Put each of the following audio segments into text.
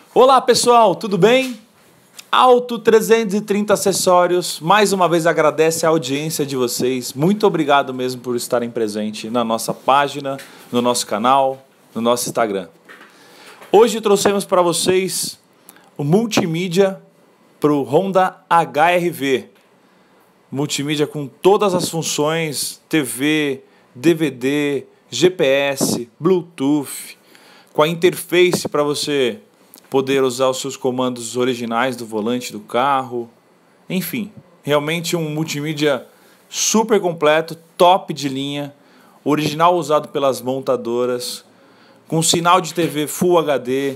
Olá pessoal, tudo bem? Auto 330 Acessórios, mais uma vez agradece a audiência de vocês. Muito obrigado mesmo por estarem presentes na nossa página, no nosso canal, no nosso Instagram. Hoje trouxemos para vocês o multimídia para o Honda HR-V. Multimídia com todas as funções, TV, DVD, GPS, Bluetooth, com a interface para você poder usar os seus comandos originais do volante do carro. Enfim, realmente um multimídia super completo, top de linha, original usado pelas montadoras, com sinal de TV Full HD.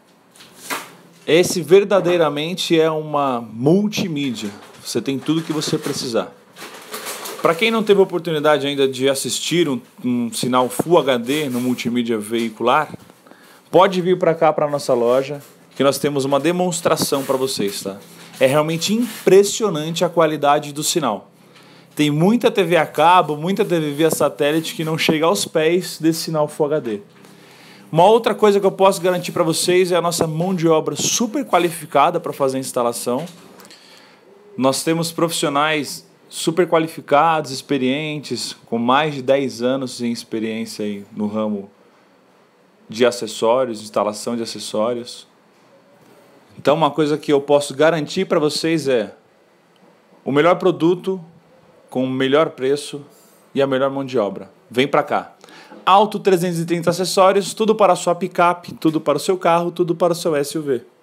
Esse verdadeiramente é uma multimídia. Você tem tudo que você precisar. Para quem não teve a oportunidade ainda de assistir um sinal Full HD no multimídia veicular, pode vir para cá, para a nossa loja, que nós temos uma demonstração para vocês, tá? É realmente impressionante a qualidade do sinal. Tem muita TV a cabo, muita TV via satélite que não chega aos pés desse sinal Full HD. Uma outra coisa que eu posso garantir para vocês é a nossa mão de obra super qualificada para fazer a instalação. Nós temos profissionais super qualificados, experientes, com mais de 10 anos em experiência aí no ramo de acessórios, instalação de acessórios. Então uma coisa que eu posso garantir para vocês é o melhor produto com o melhor preço e a melhor mão de obra. Vem para cá. Auto 330 Acessórios, tudo para a sua picape, tudo para o seu carro, tudo para o seu SUV.